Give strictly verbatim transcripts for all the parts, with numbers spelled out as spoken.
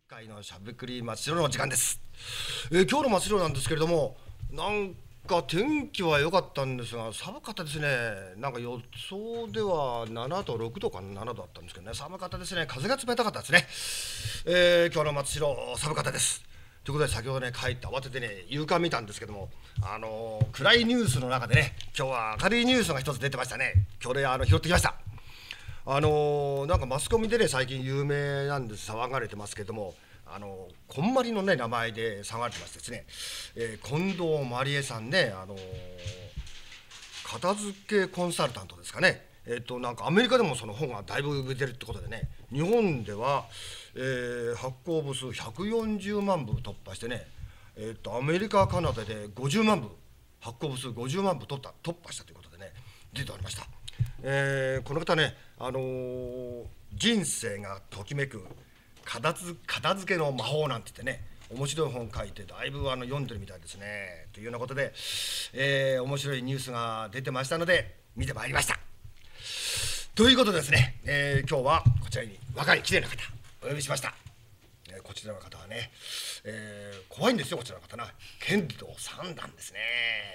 回のしゃべくり松代の時間です。えー、今日の松代なんですけれども、なんか天気は良かったんですが寒かったですね。なんか予想ではななどろくどかななどだったんですけどね、寒かったですね。風が冷たかったですね。えー、今日の松代寒かったです。ということで先ほどね帰って慌ててね夕刊見たんですけども、あのー、暗いニュースの中でね今日は明るいニュースが一つ出てましたね。今日であの拾ってきました。あのー、なんかマスコミでね最近有名なんです、騒がれてますけども、あのー、こんまりのね名前で騒がれてましてですね、えー、近藤まりえさんね、あのー、片付けコンサルタントですかね。えー、となんかアメリカでもその本がだいぶ売れてるってことでね、日本では、えー、発行部数ひゃくよんじゅうまんぶ突破してね、えー、とアメリカカナダでごじゅうまんぶ、発行部数ごじゅうまんぶ突破突破したということでね出ておりました。えー、この方ね、あのー、人生がときめく片付片付けの魔法なんて言ってね面白い本書いてだいぶあの読んでるみたいですね。というようなことで、えー、面白いニュースが出てましたので見てまいりました。ということでですね、えー、今日はこちらに若いきれいな方お呼びしました。えー、こちらの方はね、えー、怖いんですよ。こちらの方な剣道三段ですね。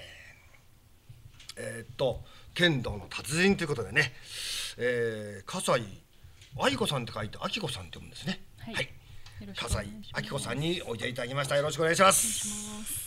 えー、っと剣道の達人ということでね、えー、笠井愛子さんって書いてあきこさんって読むんですね。 はい、 はい、笠井あきこさんにおいでいただきました。よろしくお願いします。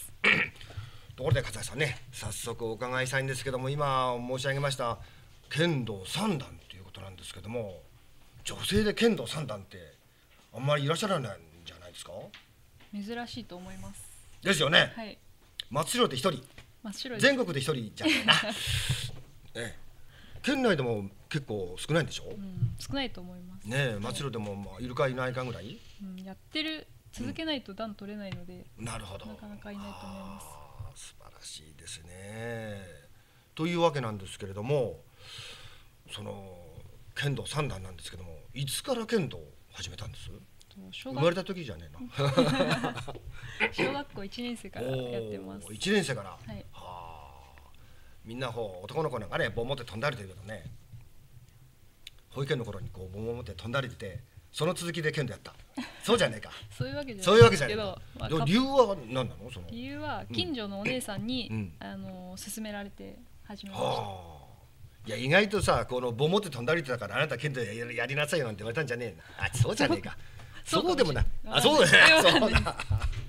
ところで笠井さんね、早速お伺いしたいんですけども、今申し上げました剣道三段ということなんですけども、女性で剣道三段ってあんまりいらっしゃらないんじゃないですか。 珍しいと思います。 ですよね。 はい、 松代って一人、全国で一人じゃないな、ね、県内でも結構少ないんでしょ。うん、 少ないと思いますね。松代でもまあいるかいないかぐらい、 うん、やってる続けないと段取れないので、 うん、なるほど、 なかなかいないと思います。 あ、素晴らしいですね。というわけなんですけれども、その剣道三段なんですけども、いつから剣道を始めたんです？生まれた時じゃねえな小学校いちねん生からやってます。 いちねん生から、はい、はあ、みんなほう男の子なんかね棒持って飛んだりというけどね、保育園の頃にこう棒持って飛んだりしてその続きで剣道やったそうじゃねえかそういうわけじゃないそういうわけじゃないけど、 まあ、理由は何なの？その理由は近所のお姉さんに、うん、あの勧められて始めました。はあ、 いや意外とさ、この棒持って飛んだりってたからあなた剣道 や, やりなさいよなんて言われたんじゃねえな。あ、そうじゃねえかそうでもない。あ、そうだね。そうだ。そうなんだね。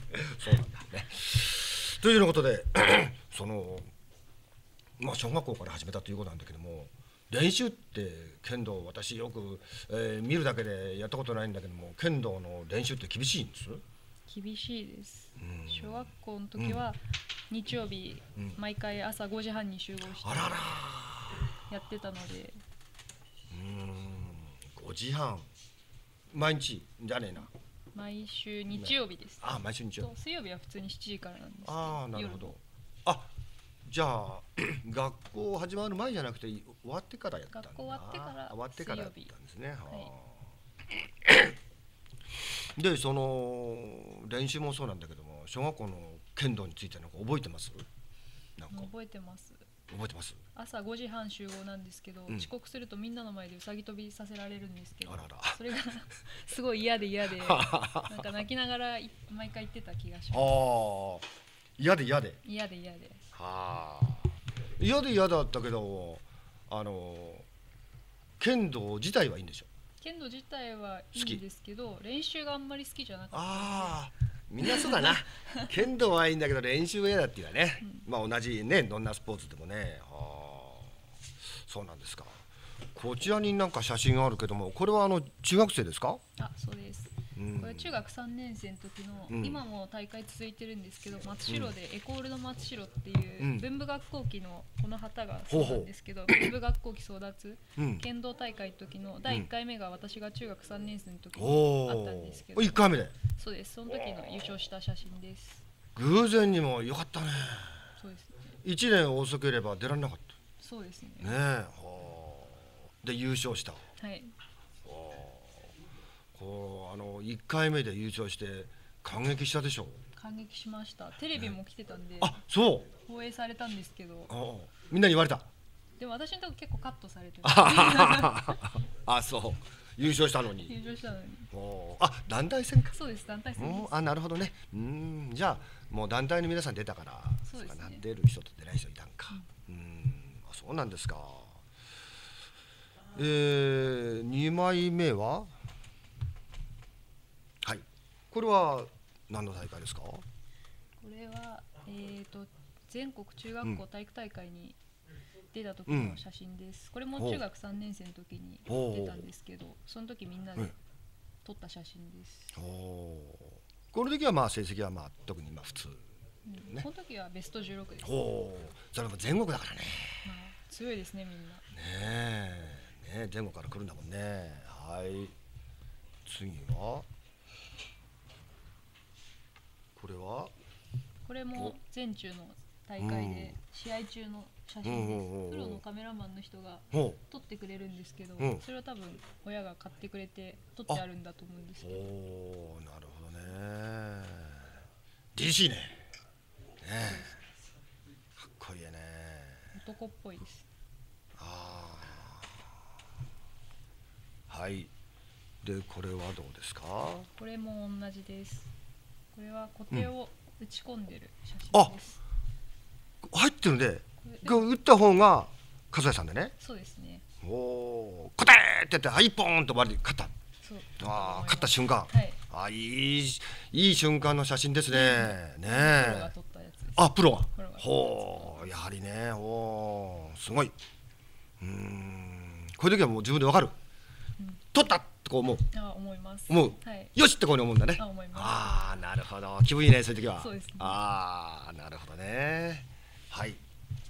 というようなことで、そのまあ小学校から始めたということなんだけども、練習って剣道私よく、えー、見るだけでやったことないんだけども、剣道の練習って厳しいんです？ 厳しいです。小学校の時は日曜日、うん、毎回朝ごじはんに集合してやってたので。 うーん、ごじはん毎日じゃねえな。 毎週日曜日です。 あ、毎週日曜日。水曜日は普通にしちじからなんですけど。 ああ、なるほど。あ、じゃあ学校始まる前じゃなくて終わってからやったんだ。 学校終わってから終わってからやったんですね。はい、 で、その練習もそうなんだけども、小学校の剣道についてなんか覚えてます？ なんか覚えてます。 覚えてます。 朝ごじはん集合なんですけど、うん、遅刻するとみんなの前でうさぎ跳びさせられるんですけど、 あららそれがすごい嫌で嫌でなんか泣きながら毎回言ってた気がします。 ああ、嫌で嫌で嫌で嫌ではあ、嫌で嫌だったけど、あの剣道自体はいいんでしょ？ 剣道自体はいいんですけど、練習があんまり好きじゃなかった。 ああ、みんなそうだな剣道はいいんだけど練習は嫌だっていうかね、うん、まあ同じね、どんなスポーツでもね。はあ、そうなんですか。こちらになんか写真があるけども、これはあの中学生ですか？ あ、そうです。うん、これ中学さんねん生の時の、うん、今も大会続いてるんですけど、松代でエコールの松代っていう文部学校旗のこの旗がそうなんですけど、文部学校旗争奪、うん、剣道大会の時のだいいっかいめが私が中学さんねん生の時にあったんですけど、 いっかいめで。 そうです。その時の優勝した写真です。 偶然にも良かったね。 そうですね。 いちねん遅ければ出られなかった。 そうですね。 ねえ、で優勝した。 はい。 こうあのいっかいめで優勝して感激したでしょう？ 感激しました。テレビも来てたんで、ね、 あ、そう放映されたんですけど、 あ、みんなに言われた？ でも私のとこ結構カットされてるあ、そう。 優勝したのに。 優勝したのに。 おあ、団体戦か。 そうです、団体戦です。 あ、なるほどね。うん、じゃあもう団体の皆さん出たから、 そうですね。 出る人と出ない人いたんか。うん、うん、あ、そうなんですか。えー、にまいめは、はい、これは何の大会ですか？これは、えー、と全国中学校体育大会に出た時の写真です、うん、これも中学さんねん生の時に出たんですけど、その時みんなで撮った写真です。 おこの時はまあ成績はまあ特にまあ普通、 ね、この時はベストじゅうろくです。 おそれも全国だからね、 まあ、強いですねみんな。ねえね、全国から来るんだもんね。はい、次はこれはこれも全中の大会で試合中の写真です。プロのカメラマンの人が撮ってくれるんですけど、それは多分親が買ってくれて撮ってあるんだと思うんですけど。 おー、なるほどね。ディーシー ね。ねかっこいいね。 男っぽいです。 ああ、はい。でこれはどうですか？ これも同じです。これは固定を打ち込んでる写真です。 あ、入ってるんで、打った方が笠谷さんでね。 そうですね。 おお、固定ってやって、はい、ポーンと割り勝った。 そう。 ああ、勝った瞬間。 はい。 あ、いいいい瞬間の写真ですね。ねえ。 プロが撮ったやつです。 あ、プロが。ほう、やはりね、おお、すごい。うん、こういう時はもう自分でわかる。撮ったってこう思う。 あ、思います。 思う。よしってこうに思うんだね。 あ、思います。 ああ、なるほど。気分いいね、そういう時は。 そうですね。 ああ、なるほどね。はい。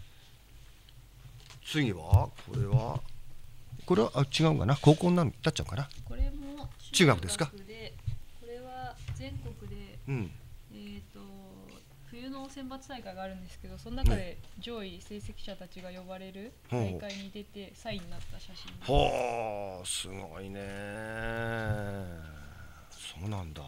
次はこれはこれはあ違うかな、高校になっちゃうかな。 これも中学ですか？ これは全国で、うん、えっと冬の選抜大会があるんですけど、その中で上位成績者たちが呼ばれる大会に出てさんいになった写真です。 ほう、すごいね。そうなんだ。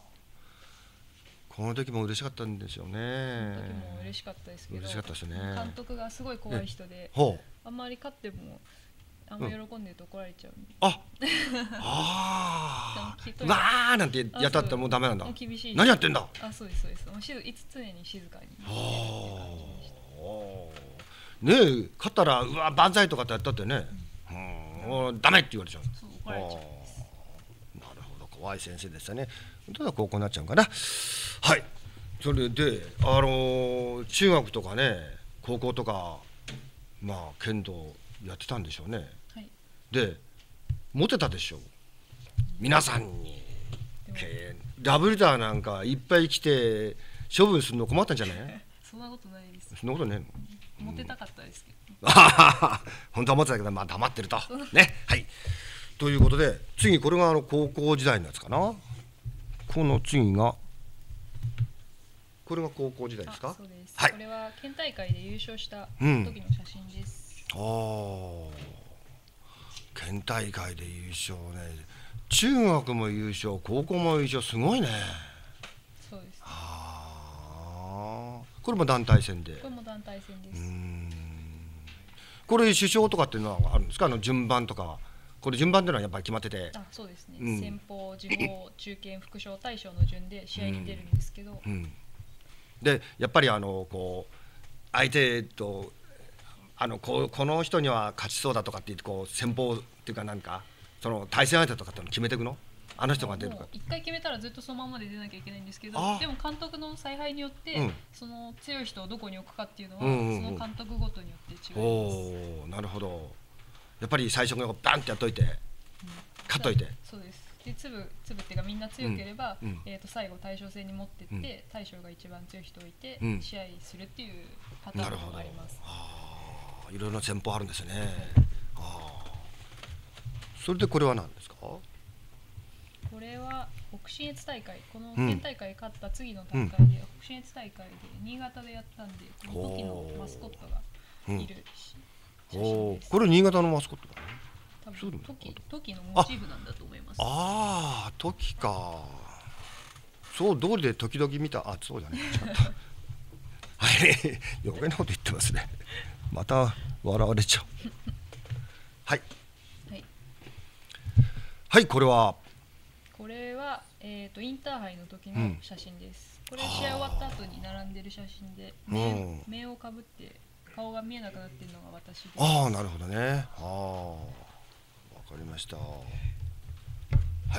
この時も嬉しかったんですよね。この時も嬉しかったですけど、 嬉しかったですね。 監督がすごい怖い人で、あんまり勝ってもあんま喜んでると怒られちゃうんで、うん、ああわーなんてやったってもうダメなんだ。 厳しい。 何やってんだ。 あ、そうですそうです。もう静いつ常に静かに。 ねえ、勝ったらうわ万歳とかってやったってね、うんうん、ダメって言われちゃう。 そう怒られちゃうんです。 なるほど、怖い先生でしたね。ただ高校になっちゃうかな。はい。それであのー、中学とかね高校とかまあ剣道やってたんでしょうね。はい、でモテたでしょう皆さんに。ダブルダーなんかいっぱい来て処分するの困ったんじゃない？ そんなことないです。 そんなことねえの。モテたかったですけど。 本当は思ってたけどまあ黙ってるとね。はい。ということで次これがあの高校時代のやつかな。この次がこれが高校時代ですか？ そうです。はい、これは県大会で優勝した時の写真です。 うん、ああ、県大会で優勝ね。中学も優勝、高校も優勝、すごいね。 そうです、ね。 ああ、これも団体戦で。 これも団体戦です。 うん。これ首相とかっていうのはあるんですか？あの順番とか。これ順番っていうのはやっぱり決まってて。 あ、そうですね。うん、先鋒、次鋒、中堅、副将、大将の順で試合に出るんですけど。うんうん、 でやっぱりあのこう相手とあのこうこの人には勝ちそうだとかって言ってこう先鋒っていうかなんかその対戦相手とかっての決めていくの？あの人が出るか。 一回決めたらずっとそのままで出なきゃいけないんですけど、でも監督の采配によって、うん、その強い人をどこに置くかっていうのは、うんうんうん、その監督ごとによって違います。 おー、なるほど。やっぱり最初からバンってやっといて、うん、勝っといて。 そうです。で粒粒っていうかみんな強ければ、うん、えー、と最後大将戦に持ってって、うん、大将が一番強い人を置いて、うん、試合するっていうパターンもあります。 あ、いろいろな戦法あるんですね。あ、それでこれは何ですか？これは北信越大会、この県大会勝った次の大会で、うん、北信越大会で新潟でやったんで、この時のマスコットがいるし、 うん、おー、これ新潟のマスコットだね。 多分時時のモチーフなんだと思います。 ああ、時か。そう通りで時々見た。あ、そうだね。はい、余計なこと言ってますね。また笑われちゃう。はい。 はい。 はい、これはこれは、えー、とインターハイの時の写真です、うん、これ試合終わった後に並んでる写真で、目, 目をかぶって顔が見えなくなってるのが私です。 ああ、なるほどね。ああ、わかりました。はい、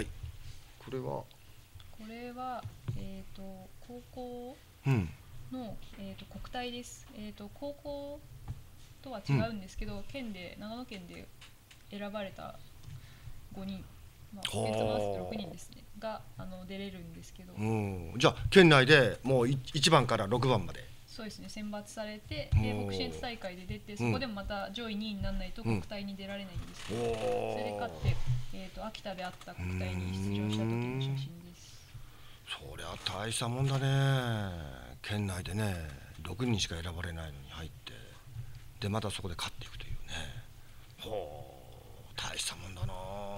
これはこれは、えー、と高校の、うんえー、と国体です、えー、と高校とは違うんですけど、うん、県で長野県で選ばれたごにん、まあ、今月合わせてろくにんですねがあの出れるんですけど、 うん、じゃあ県内でもういちばんからろくばんまで。 そうですね、選抜されてで北信越大会で出て、そこでもまた上位にいにならないと国体に出られないんですけど、うん、それで勝って、えー、と秋田であった国体に出場した時の写真です。 そりゃ大したもんだね。県内でねろくにんしか選ばれないのに入ってでまたそこで勝っていくというね。ほう、大したもんだな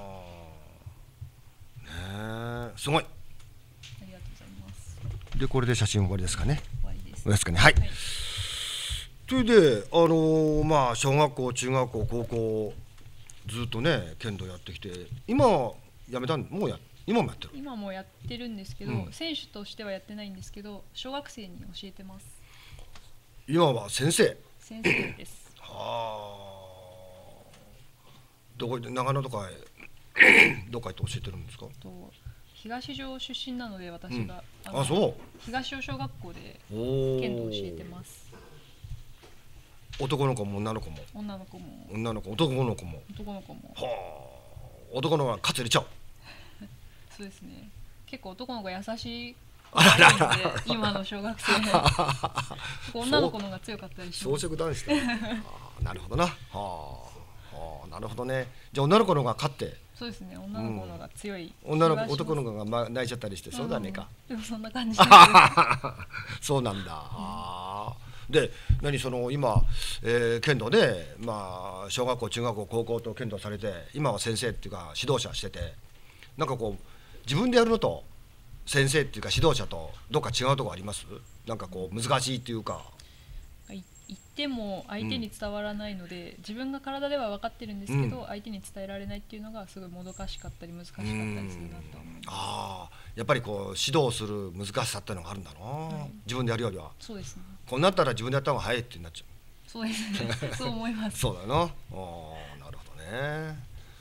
ね。すごい。 ありがとうございます。 でこれで写真終わりですかね。 終わりです。 ですかね。はい、はい。それであのー、まあ小学校中学校高校ずっとね剣道やってきて、今やめたんもうや今もやってる。 今もやってるんですけど、うん、選手としてはやってないんですけど小学生に教えてます。 今は先生。 先生です。 はあ。どこで長野とかへどっか行って教えてるんですか。 と東条出身なので私が、 うん、ああそう。 東尾小学校で剣道を教えてます。 男の子も女の子も。 女の子も女の子男の子も。 男の子も。 はあ。男の子がカツ入れちゃう。 そうですね。結構男の子優しい。 あららら今の小学生女の子の方が強かったりします。 草食男子だ。あ、なるほどな。はあ、はあ、なるほどね。じゃあ女の子の方が勝って。 そうですね、女の子の方が強い、 うん、女の子男の子が、ま、泣いちゃったりして、そうだねか、 うん、でもそんな感じそうなんだ、うん、あで何その今、えー、剣道で、まあ、小学校中学校高校と剣道されて今は先生っていうか指導者してて、なんかこう自分でやるのと先生っていうか指導者とどっか違うところあります？なんかこう難しいっていうか。 言っても相手に伝わらないので、うん、自分が体では分かってるんですけど、うん、相手に伝えられないっていうのがすごいもどかしかったり難しかったりするなと思います。 ああ、やっぱりこう指導する難しさっていうのがあるんだな、はい、自分でやるよりは。 そうですね。 こうなったら自分でやった方が早いってなっちゃう。 そうですね。そう思います。 そうだな。ああ、なるほどね。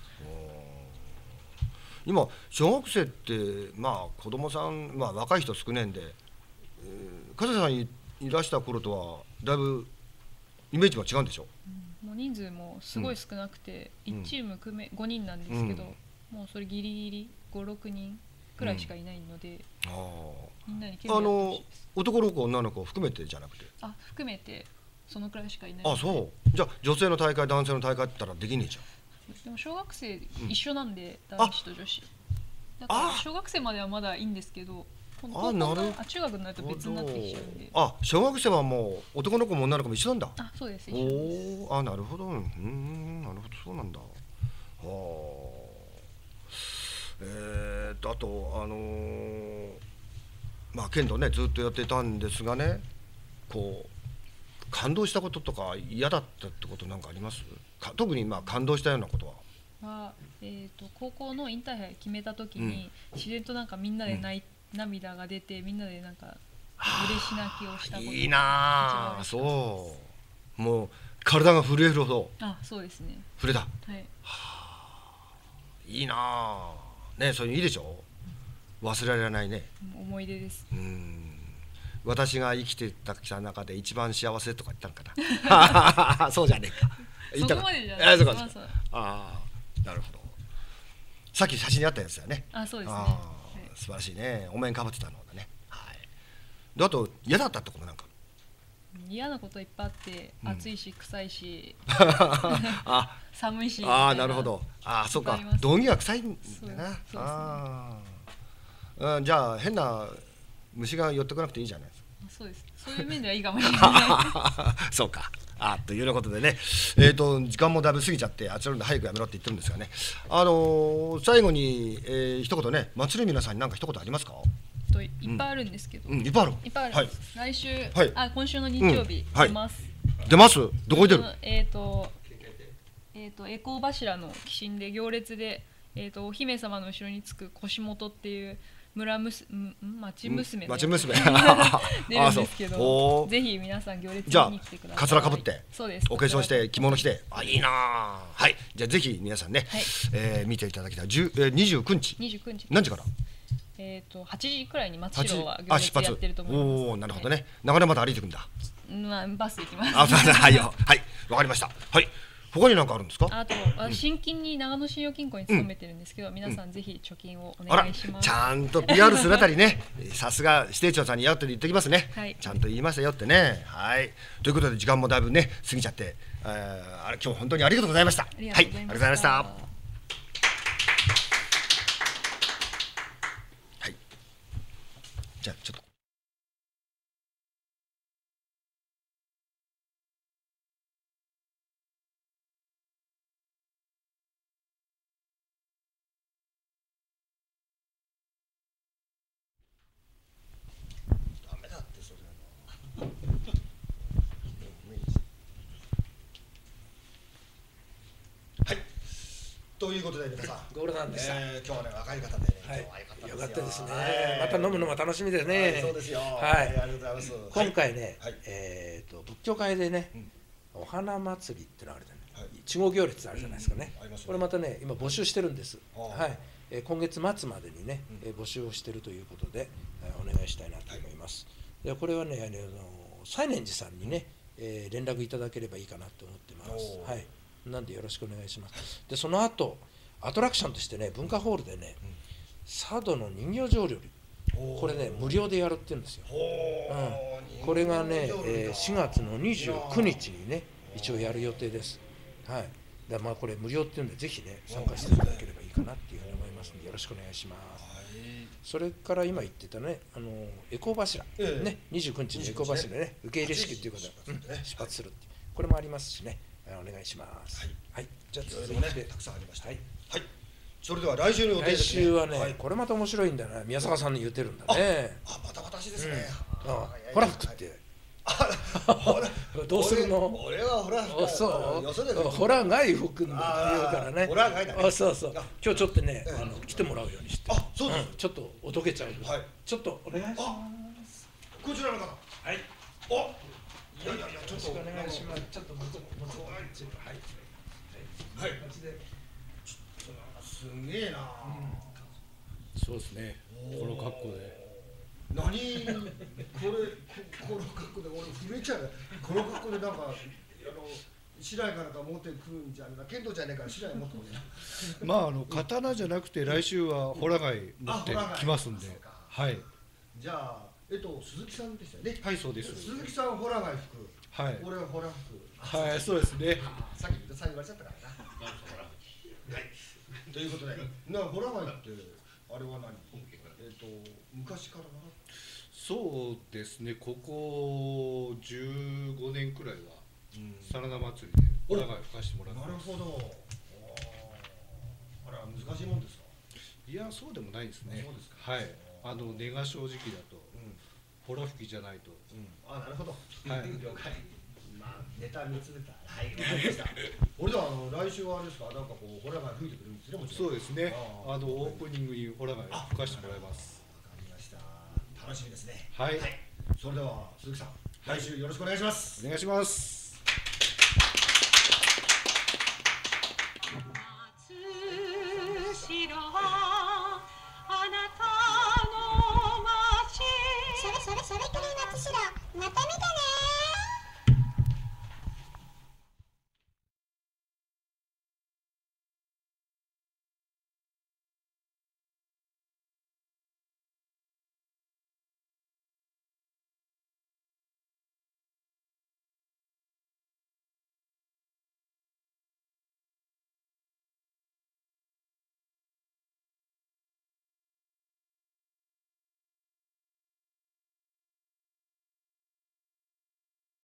今小学生ってまあ子供さん、まあ、若い人少ねえんで、えー、加瀬さんいらした頃とはだいぶイメージは違うんでしょ。 うん、もう人数もすごい少なくて、うん、いちチーム組めごにんなんですけど、うん、もうそれギリギリごろくにんくらいしかいないので、うん、あみんなに剣道やってほしいです。 男の子女の子含めてじゃなくて。 あ、含めてそのくらいしかいない。 あ、そう。じゃあ女性の大会男性の大会って言ったらできねえじゃん。 でも小学生一緒なんで、うん、男子と女子だから小学生まではまだいいんですけど、あ、なるあ中学になると別になってきちゃうんで。 あ、小学生はもう男の子も女の子も一緒なんだ。 あ、そうです、一緒です。 お、あ、なるほど、うん、なるほど、そうなんだ。はあ、えー、っとあとあのー、まあ剣道ねずっとやってたんですがね、こう感動したこととか嫌だったってことなんかあります？か特にまあ感動したようなことは。 はえー、と高校のインターハイ決めた時に、うん、自然となんかみんなで泣い、うん、涙が出てみんなでなんか嬉し泣きをしたことがいいなあ。そうもう体が震えるほど。 あ、そうですね、 震えた、 はい、 はあ、いいなあね。それいいでしょ、うん、忘れられないね、 思い出です。 うん、私が生きてきた中で一番幸せとか言ったのかなそうじゃねえか。 そこまでじゃない。 ああ、なるほど。さっき写真にあったやつだよね。 あ、そうですね、はい、 素晴らしいね。お面かぶってたのだね、はい、であと嫌だったってことなんか。 嫌なこといっぱいあって、うん、暑いし臭いしあ寒いし。 ああ、なるほど。ああ、そうか、道着が臭いんだな。そう、そうですね。ああ、じゃあ変な虫が寄ってこなくていいじゃないですか。 そうです、そういう面ではいいかもしれないそうか。あ、というようなことでね、えーと、時間もだいぶ過ぎちゃってあちらで早くやめろって言ってるんですがね、あのー、最後に、えー、一言ね、祭り皆さんに何か一言ありますか？ といっぱいあるんですけど、 うんうん、いっぱいある。 いっぱいある、はい、来週、 はい、 あ、今週の日曜日、うん、出ます、 はい、出ます。どこに出る？ えーとえーとエコー柱の寄進で行列でえーとお姫様の後ろにつく腰元っていう村娘、ん町娘町娘出るんですけあそど、 うぜひ皆さん行列じゃあに来てください。 かつらかぶって、 そうです。 お化粧して着物着て、あいいなあ。はい、じゃあぜひ皆さんね、 はいえー見ていただきたい。じゅうえーにじゅうくにちにじゅうくにち何時から？ えーとはちじくらいに松はち代は行あ出発列やってると思います。 おおなるほどね、流れまで歩いていくんだ。 まあ、バスで行きます。 あそうだはいよはいわかりました。はい、他に何かあるんですか？ あと、私新金に長野信用金庫に勤めてるんですけど、皆さんぜひ貯金をおあら願いします。 ちゃんと ピーアール するあたりねさすが指定長さんにやって言ってきますね、 はいちゃんと言いましたよってね。はいということで時間もだいぶね過ぎちゃって、えー、あれ今日本当にありがとうございました。 ありがとうございました。 はい、ありがとうございました。はいじゃあちょっとダメだってそれはいということで皆さんご苦労さんでした。 えー今日はね若い方でね、 はい今日は良かったですよ。 よかったですねはい。 また飲むのも楽しみですね。 はいそうですよ。 はいありがとうございます。 今回ね、 はいえっと仏教会でね、 うんお花祭りってのがあるじゃない。 はい稚語行列あるじゃないですかねうんありますね。 これまたね今募集してるんです。 ああはい。えー今月末までにね、 うんえー募集をしてるということで、えーお願いしたいなと思います。でこれはねあの西念寺さんにね、えー連絡いただければいいかなと思ってますお。ーはい。なんでよろしくお願いします。でその後アトラクションとしてね文化ホールでね、佐渡の人形浄瑠璃これね無料でやるって言うんですよ。 ほうん、これがね、えーしがつのにじゅうくにちにね一応やる予定です。はい。だまあこれ無料っていうんでぜひね参加していただければいいかなっていうふうに思いますのでよろしくお願いします。それから今言ってたねあのエコー柱、 ええねにじゅうくにちにエコー柱ね受け入れ式っていうことで、うん出発ね出発するっていうこれもありますしねお願いします。はい。じゃあいろ続いていろねたくさんありました。 はい。 はい。それでは来週の予定で来すね。 週はね、 はいこれまた面白いんだな宮坂さんに言ってるんだね。 あまた私ですね。 うん、ああほら服って。 ほらどうするの？ 俺俺はほらあそうよそでホラー街服んだって言うからね。 ホラー街だねあそうそうあ今日ちょっとね、 ええあの来てもらうようにして。 あそうですんちょっとおどけちゃう。 はいちょっとお願いします。 こちらの方。 はい。 おいやいやいやちょっとよろしくお願いします。ちょっともうちょっともうちょっとはいはいはい。マジで。 すげえな。 そうですね。この格好で。 何これここの格好で俺震えちゃうよ。この格好でなんかあの白井かなんか持ってくるんじゃねえか。剣道じゃねえから白井持ってこねえな。 まああの刀じゃなくて来週はホラ貝持ってきますんで。 そうかはい。 じゃあえっと鈴木さんでしたよね。 はいそうです。 鈴木さんホラ貝服。 はい。 俺はホラ服。 はいそうですね。 さっき言った言われちゃったからな。はい。ということで、なホラ貝ってあれは何？えっと昔からな。 そうですね。ここじゅうごねんくらいはサラダ祭りでホラ貝吹かしてもらってなるます。 ほど。あら難しいもんですか。 いやそうでもないですねそうです。かはい。あの根が正直だとうん。 ホラ吹きじゃないと。 あなるほど。 はい了解。まあネタ見つめた。はいわかりました。俺はあの来週はあれですか。なんかこうホラ貝吹いてくれるんですねもちろん。 そうですね。 ああのオープニングにホラ貝吹かしてもらいます。 わかりました。楽しみですね。 はいそれでは鈴木さん来週よろしくお願いします。 お願いします。